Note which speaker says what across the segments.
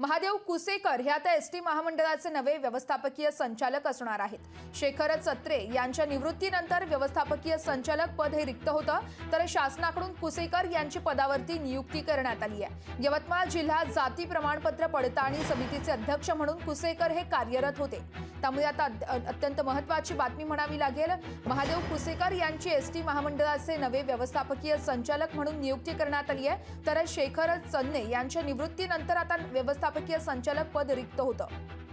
Speaker 1: महादेव कुसेकर हे आता एसटी महामंडळाचे नवे व्यवस्थापकीय संचालक असणार आहेत। शेखर सत्रे यांच्या निवृत्तीनंतर व्यवस्थापकीय संचालक पद हे रिक्त होतं, तर शासनाकडून कुसेकर यांची पदावरती नियुक्ती करण्यात आली आहे। यवतमाळ जिल्हा जाती प्रमाणपत्र पडताळणी समितीचे अध्यक्ष म्हणून कुसेकर हे कार्यरत होते, त्यामुळे आता अत्यंत महत्त्वाची बातमी म्हणावी लागेल। महादेव कुसेकर यांची एसटी महामंडळाचे नवे व्यवस्थापकीय संचालक म्हणून नियुक्ती करण्यात आली आहे, तर शेखर चन्ने यांच्या निवृत्तीनंतर आता व्यवस्थापकीय संचालक पद रिक्त होतं।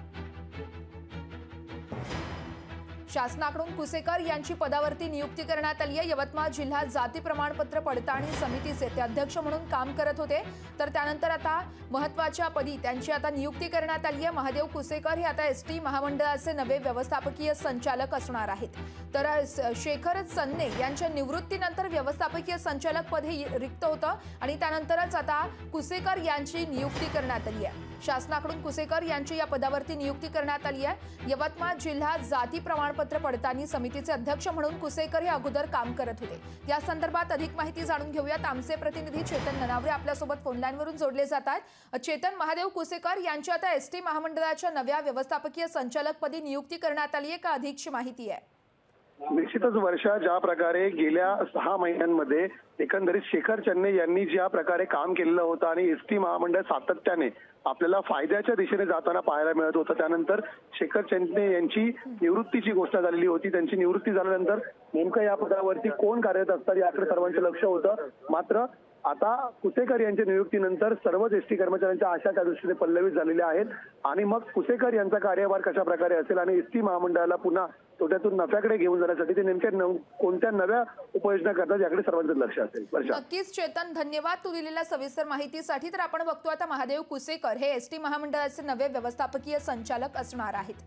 Speaker 1: शासनाकडून कुसेकर यांची पदावरती नियुक्ती करण्यात आली आहे। यवतमाळ जिल्हा जाती प्रमाणपत्र पडताळणी समितीचे ते अध्यक्ष म्हणून काम करत होते, तर त्यानंतर आता महत्त्वाच्या पदी त्यांची आता नियुक्ती करण्यात आली आहे। महादेव कुसेकर हे आता एसटी महामंडळाचे नवे व्यवस्थापकीय संचालक असणार आहेत, तर शेखर चन्ने यांच्या निवृत्तीनंतर व्यवस्थापकीय संचालक पद हे रिक्त होतं आणि त्यानंतरच आता कुसेकर यांची नियुक्ती करण्यात आली आहे। शासनाकडून कुसेकर यांची या पदावरती नियुक्ती करण्यात आली आहे। यवतमाळ जिल्हा जाती प्रमाणपत्र पडताळणी समितीचे अध्यक्ष म्हणून कुसेकर हे अगोदर काम करत होते। या संदर्भात अधिक माहिती जाणून घेऊयात। आमचे प्रतिनिधी चेतन ननावरे आपल्यासोबत फोन लाईनवरून जोडले जात आहेत। चेतन, महादेव कुसेकर यांची आता एसटी महामंडळाच्या नव्या व्यवस्थापकीय संचालकपदी नियुक्ती करण्यात आली आहे का? अधिकची माहिती आहे।
Speaker 2: निश्चितच वर्षा, ज्या प्रकारे गेल्या 6 महिन्यांमध्ये एकंदरीत शेखर चन्ने यांनी ज्या प्रकारे काम केलेलं होतं आणि एसटी महामंडळ सातत्याने आपल्याला फायद्याच्या दिशेने जाताना पाहायला मिळत होतं, त्यानंतर शेखर चन्ने यांची निवृत्तीची घोषणा झालेली होती। त्यांची निवृत्ती झाल्यानंतर नेमकं या पदावरती कोण कार्यरत असतात याकडे सर्वांचं लक्ष होतं। मात्र आता कुसेकर यांच्या नियुक्तीनंतर सर्वच एसटी कर्मचाऱ्यांच्या आशा त्या दृष्टीने पल्लवित झालेल्या आहेत आणि मग कुसेकर यांचा कार्यभार कशा प्रकारे असेल आणि एसटी महामंडळाला पुन्हा तोट्यातून नफ्याकडे घेऊन जाण्यासाठी ते नेमक्या कोणत्या नव्या उपाययोजना करतात याकडे सर्वांचं लक्ष असेल।
Speaker 1: नक्कीच चेतन, धन्यवाद तू दिलेल्या सविस्तर माहितीसाठी। तर आपण बघतो आता महादेव कुसेकर हे एसटी महामंडळाचे नवे व्यवस्थापकीय संचालक असणार आहेत।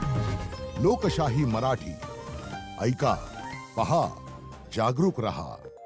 Speaker 3: लोकशाही मराठी ऐका, पहा, जागरूक रहा।